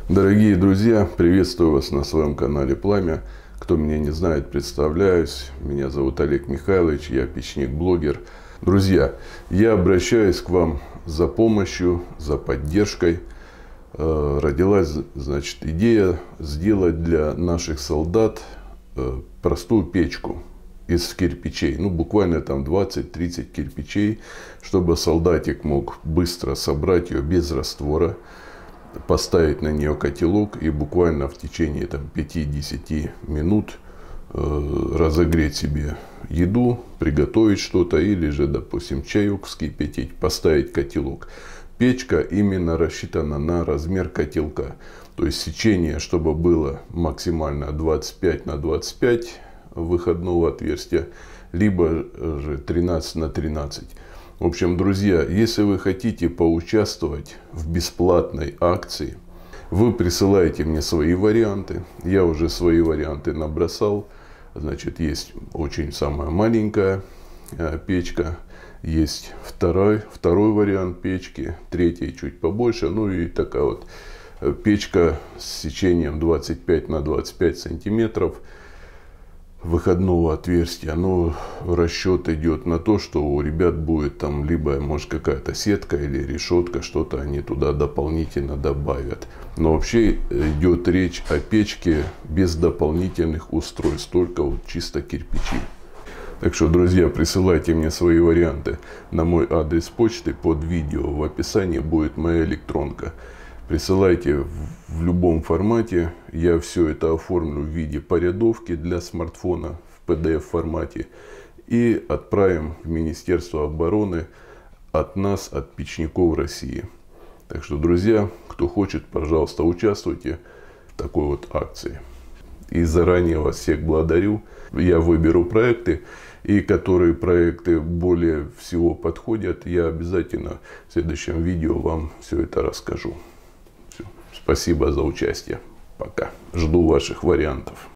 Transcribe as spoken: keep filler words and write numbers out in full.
Дорогие друзья, приветствую вас на своем канале Пламя. Кто меня не знает, представляюсь. Меня зовут Олег Михайлович, я печник-блогер. Друзья, я обращаюсь к вам за помощью, за поддержкой. Родилась, значит, идея сделать для наших солдат простую печку из кирпичей. Ну, буквально там двадцать-тридцать кирпичей, чтобы солдатик мог быстро собрать ее без раствора, поставить на нее котелок и буквально в течение там пяти-десяти минут э, разогреть себе еду, приготовить что-то или же, допустим, чаек вскипятить, поставить котелок. Печка именно рассчитана на размер котелка. То есть сечение, чтобы было максимально двадцать пять на двадцать пять выходного отверстия, либо же тринадцать на тринадцать. В общем, друзья, если вы хотите поучаствовать в бесплатной акции, вы присылаете мне свои варианты. Я уже свои варианты набросал. Значит, есть очень самая маленькая печка, есть второй, второй вариант печки, третий чуть побольше, ну и такая вот печка с сечением двадцать пять на двадцать пять сантиметров выходного отверстия. Но расчет идет на то, что у ребят будет там либо, может, какая-то сетка или решетка, что-то они туда дополнительно добавят. Но вообще идет речь о печке без дополнительных устройств, только вот чисто кирпичи. Так что, друзья, присылайте мне свои варианты на мой адрес почты. Под видео в описании будет моя электронка. Присылайте в любом формате. Я все это оформлю в виде порядовки для смартфона в пи ди эф формате. И отправим в Министерство обороны от нас, от печников России. Так что, друзья, кто хочет, пожалуйста, участвуйте в такой вот акции. И заранее вас всех благодарю. Я выберу проекты, и которые проекты более всего подходят, я обязательно в следующем видео вам все это расскажу. Все. Спасибо за участие. Пока. Жду ваших вариантов.